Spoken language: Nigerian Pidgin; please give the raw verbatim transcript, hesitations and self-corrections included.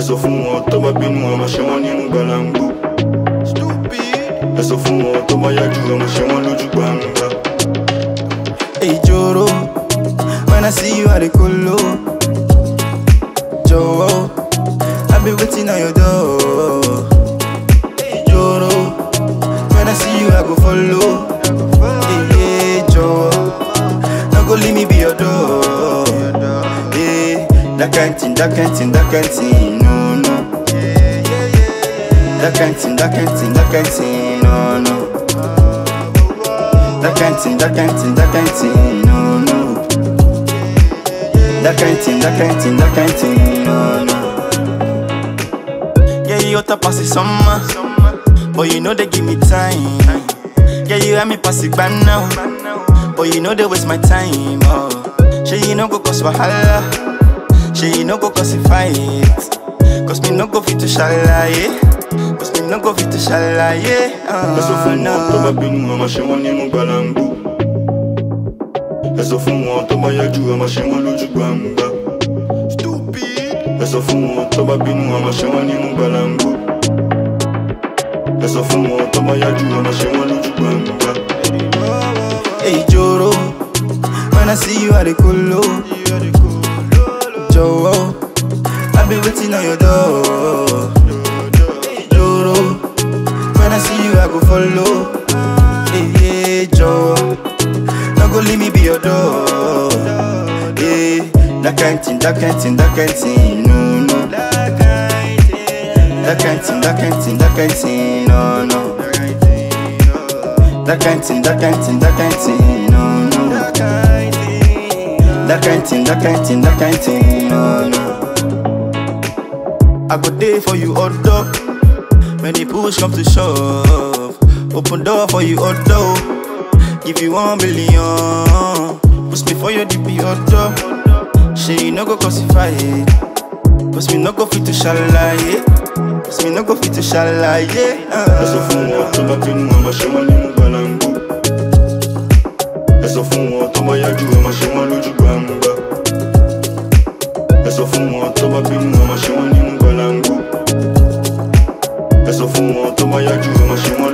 sọ fún wọn tó bá bínú wọn máa ṣe wọ́n nínú gbàlàngbò. Ẹ sọ fún wọn tó bá yájú wọn máa ṣe wọ́n lójú gbangba. Hey Joro, when I see you I dey kolo. Joro, I be waiting on your door. Hey Joro, when I see you I go follow. Hey, hey Joro, no go leave me be your door. Hey, that kind thing, that kind thing, that kind thing, no no. That kind thing, that kind thing, that kind thing, no no. That kind thing, that kind thing, that kind thing, no no. That kind thing, that kind thing, that kind thing, no no. Yeah, you oughta pass it summer, but you know they give me time. Yeah, you have me pass it by now, but you know they waste my time. Oh, she you no go cause wahala, she you no go cause a fight, cause me no go fit to shala, yeah. Cause me no go fit to shala, yeah. Ẹ sọ fún wọn tó bá bínú wọn máa ṣe wọ́n nínú gbàlàngbò. Ẹ sọ fún wọn tó bá yájú wọn máa ṣe wọ́n lójú gbangba. Ẹ sọ fún wọn tó bá bínú wọn máa ṣe wọ́n nínú gbàlàngbò. Ẹ sọ fún wọn tó bá yájú wọn máa ṣe wọ́n lójú gbangba. Hey Joro, when I see you I dey kolo. Joro, I be waiting on your door. Joro, when I see you I go follow. Hey, hey Joro, no go leave me be your door. Hey, that kind thing, that kind thing, that kind thing, no no. That kind thing, that kind thing, that kind thing, no no. That kind thing, that kind thing, that kind thing, no no. That kind thing, that kind thing, that kind thing, no no. I go there for you all dog. When the push come to shove, open door for you all door. Give you one million, push me for your D P order. She no go cause a fight, cause me no go fit to shala, yeah. Cause me no go fit to shala, yeah. Ẹ sọ fún wọn tó bá bínú wọn máa ṣe wọ́n nínú gbàlàngbò. Ẹ sọ fún wọn tó bá yájú wọn máa ṣe wọ́n lójú gbangba. Ẹ sọ fún wọn tó bá bínú wọn máa ṣe wọ́n nínú gbàlàngbò. Ẹ sọ fún wọn tó bá yájú wọn máa ṣe wọ́n